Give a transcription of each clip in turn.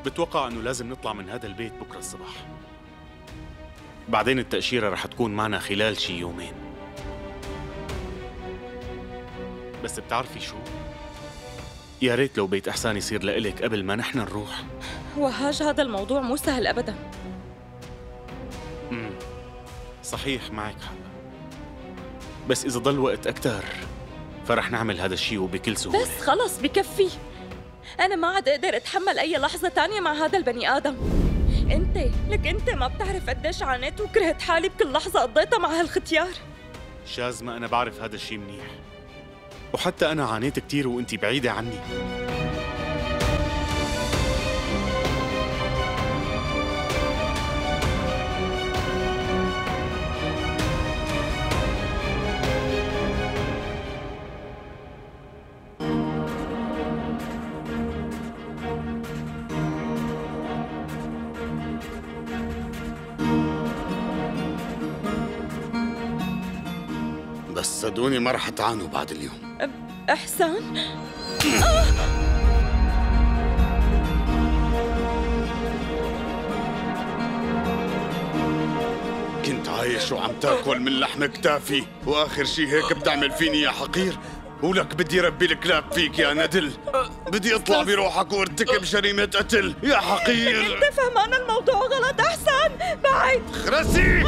بتوقع انه لازم نطلع من هذا البيت بكره الصبح. بعدين التأشيرة رح تكون معنا خلال شي يومين. بس بتعرفي شو؟ يا ريت لو بيت إحسان يصير لإلك قبل ما نحن نروح. وهاج هذا الموضوع مو سهل أبداً. صحيح معك حق، بس إذا ضل وقت أكتر فرح نعمل هذا الشيء وبكل سهولة. بس خلص بكفي، أنا ما عاد أقدر أتحمل أي لحظة تانية مع هذا البني آدم. أنت ما بتعرف قديش عانيت وكرهت حالي بكل لحظة قضيتها مع هالختيار. شازمة أنا بعرف هذا الشيء منيح، وحتى أنا عانيت كتير وأنتي بعيدة عني. بس صدقوني ما رح تعانوا بعد اليوم. إحسان؟ كنت عايش وعم تاكل من لحم كتافي، واخر شي هيك بتعمل فيني يا حقير؟ ولك بدي ربي الكلاب فيك يا ندل، بدي اطلع بروحك وارتكب جريمة قتل يا حقير. أنت فهمان الموضوع غلط إحسان، بعد خرسي.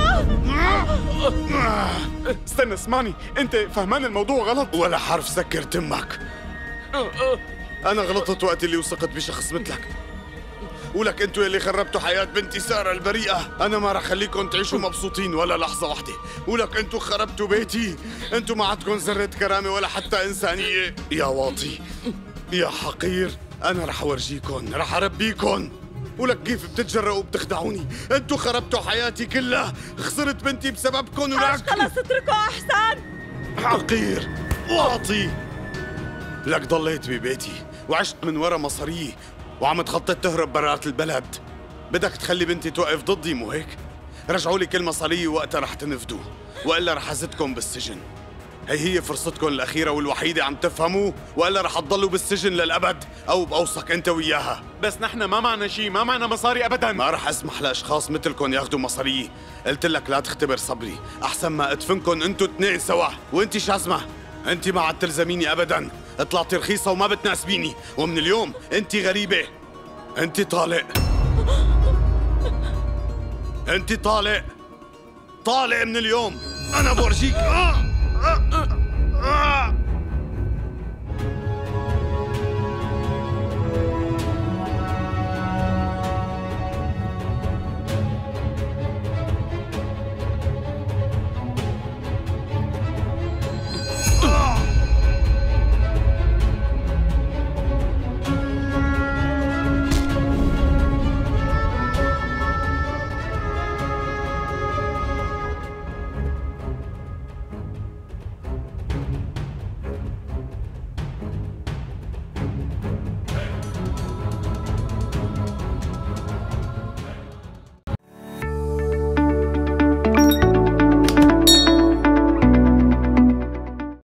استنى اسمعني، أنت فهمان الموضوع غلط. ولا حرف سكر تمك. أنا غلطت وقت اللي وثقت بشخص مثلك، ولك انتوا اللي خربتوا حياة بنتي سارة البريئة. أنا ما رح خليكم تعيشوا مبسوطين ولا لحظة واحدة، ولك انتوا خربتوا بيتي. انتوا ما عندكم ذرة كرامة ولا حتى إنسانية يا واطي يا حقير. أنا رح أورجيكم، رح أربيكم. ولك كيف بتتجرأوا وبتخدعوني؟ انتوا خربتوا حياتي كلها، خسرت بنتي بسببكم. ولك خلص اتركه أحسان. حقير واطي، لك ضليت ببيتي وعشت من ورا مصارية وعم تخطط تهرب برات البلد. بدك تخلي بنتي توقف ضدي مو هيك؟ رجعوا لي كل مصارية وقتها رح تنفدوا، وإلا رح أزتكم بالسجن. هي فرصتكم الأخيرة والوحيدة، عم تفهموا؟ وإلا رح تضلوا بالسجن للأبد، أو بأوصك أنت وياها. بس نحن ما معنا شيء، ما معنا مصاري أبداً. ما رح أسمح لأشخاص مثلكم ياخدوا مصارية. قلت لك لا تختبر صبري، أحسن ما أدفنكم أنتوا اثنين سوا. وأنتي شازمة، أنتي ما عاد تلزميني أبداً، طلعتي رخيصة وما بتناسبيني، ومن اليوم أنتي غريبة. أنتي طالق، أنتي طالق، طالق من اليوم. أنا بورجيك.